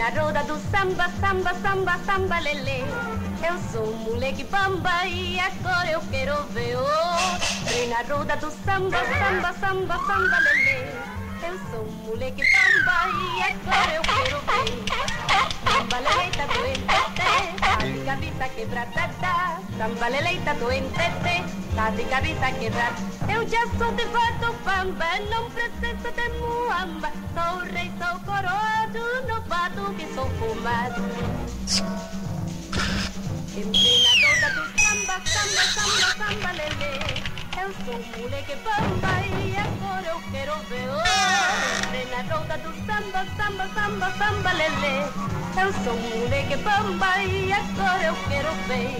na roda do samba, samba, samba, samba, lelê. Eu sou um moleque bamba e agora eu quero ver. Entrei na roda do samba, samba, samba, samba, lelê. Eu sou um moleque bamba e agora eu quero ver. Samba, lelê, tá doente, tá de cabeça quebrada. Samba, lelê, tá doente, tá de cabeça quebrada. Eu já sou de fato bamba, não preciso de muamba. Sou rei, sou coroado, novato que sou fumado. Entrei na roda do samba, samba, samba, samba, lelê. Eu sou um moleque bamba e agora eu quero ver. Entrei na roda do samba, samba, samba, samba, lelê. Eu sou um moleque bamba e agora eu quero ver.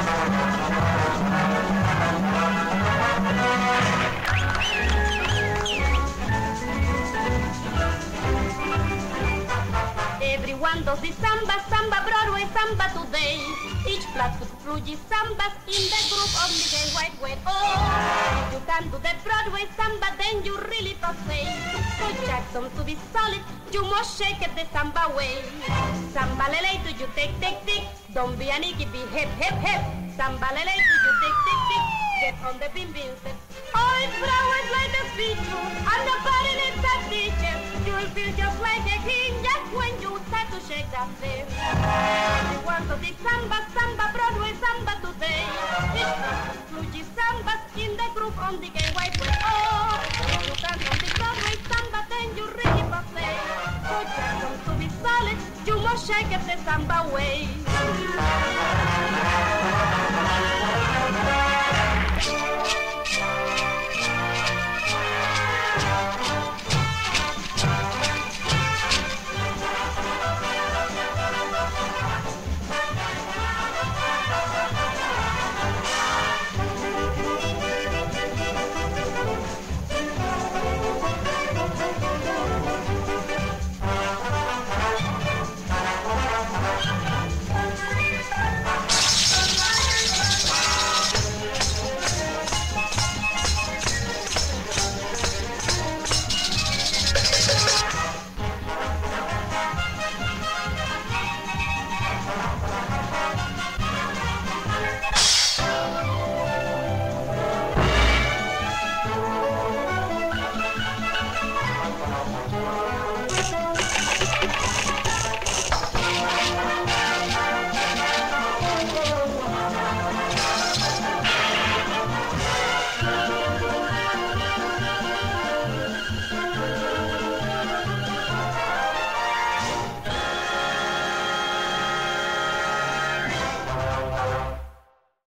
Everyone does the samba, samba, Broadway, samba today. Each flatfoot Fuji sambas in the group of the gay white way. Oh, if you can do the Broadway samba, then you really passe. So Jackson, to be solid, you must shake it the samba way. Samba lele, do you take, take, take? Don't be a nicky, be hip, hip, hip. Samba lele, do you take, take, take? Get on the bim bim set. Oh, it's flowers like a feature, and the body needs a teacher. You'll feel just like a king just when you start to shake that thing. You want to the samba, samba, Broadway samba today. It's Fuji sambas in the group on the gay white way. Oh, if you can on the Broadway samba, then you really passe. So Jackson, to be solid, you must shake it the samba way.